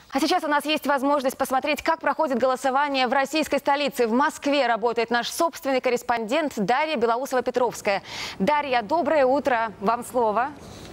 А сейчас у нас есть возможность посмотреть, как проходит голосование в российской столице. В Москве работает наш собственный корреспондент Дарья Белоусова-Петровская. Дарья, доброе утро. Вам слово.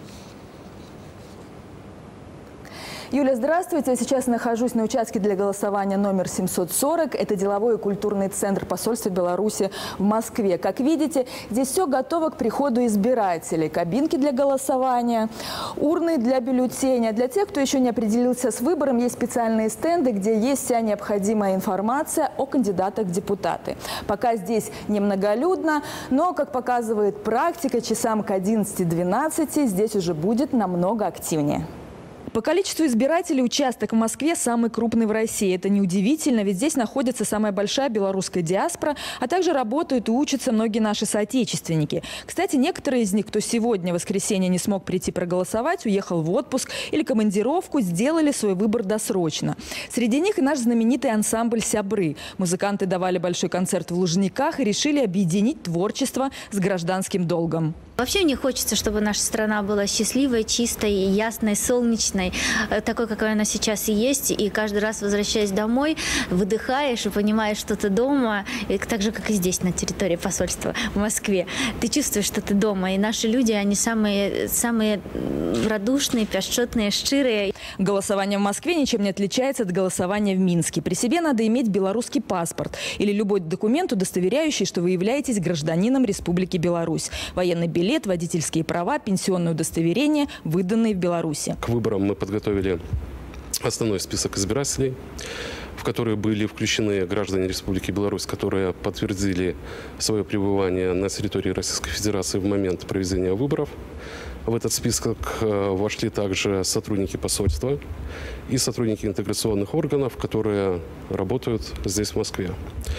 Юля, здравствуйте. Я сейчас нахожусь на участке для голосования номер 740. Это деловой и культурный центр посольства Беларуси в Москве. Как видите, здесь все готово к приходу избирателей. Кабинки для голосования, урны для бюллетеня. Для тех, кто еще не определился с выбором, есть специальные стенды, где есть вся необходимая информация о кандидатах в депутаты. Пока здесь немноголюдно, но, как показывает практика, часам к 11-12 здесь уже будет намного активнее. По количеству избирателей участок в Москве самый крупный в России. Это неудивительно, ведь здесь находится самая большая белорусская диаспора, а также работают и учатся многие наши соотечественники. Кстати, некоторые из них, кто сегодня, в воскресенье, не смог прийти проголосовать, уехал в отпуск или командировку, сделали свой выбор досрочно. Среди них и наш знаменитый ансамбль «Сябры». Музыканты давали большой концерт в Лужниках и решили объединить творчество с гражданским долгом. Вообще мне хочется, чтобы наша страна была счастливой, чистой, ясной, солнечной, такой, какой она сейчас и есть. И каждый раз, возвращаясь домой, выдыхаешь и понимаешь, что ты дома, и так же, как и здесь, на территории посольства в Москве. Ты чувствуешь, что ты дома. И наши люди, они самые радушные, пяшчотные, щирые. Голосование в Москве ничем не отличается от голосования в Минске. При себе надо иметь белорусский паспорт или любой документ, удостоверяющий, что вы являетесь гражданином Республики Беларусь. Военный билет, водительские права, пенсионное удостоверение, выданные в Беларуси. К выборам мы подготовили основной список избирателей, в которые были включены граждане Республики Беларусь, которые подтвердили свое пребывание на территории Российской Федерации в момент проведения выборов. В этот список вошли также сотрудники посольства и сотрудники интеграционных органов, которые работают здесь, в Москве.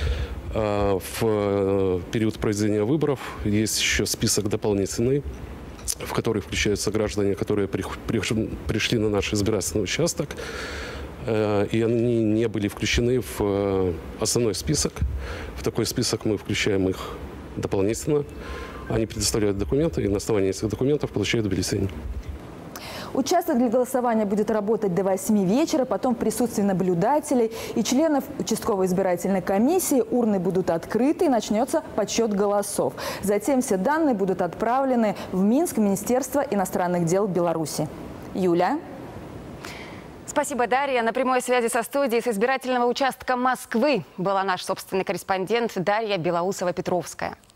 В период проведения выборов есть еще список дополнительный, в который включаются граждане, которые пришли на наш избирательный участок, и они не были включены в основной список. В такой список мы включаем их дополнительно. Они предоставляют документы, и на основании этих документов получают бюллетень. Участок для голосования будет работать до 8 вечера, потом в присутствии наблюдателей и членов участковой избирательной комиссии урны будут открыты и начнется подсчет голосов. Затем все данные будут отправлены в Минск, Министерство иностранных дел Беларуси. Юля. Спасибо, Дарья. На прямой связи со студией с избирательного участка Москвы была наш собственный корреспондент Дарья Белоусова-Петровская.